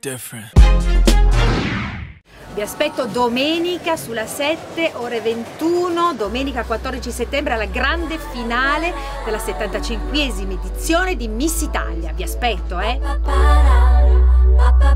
different. Vi aspetto domenica sulla 7, ore 21, domenica 14 settembre alla grande finale della 75esima edizione di Miss Italia. Vi aspetto,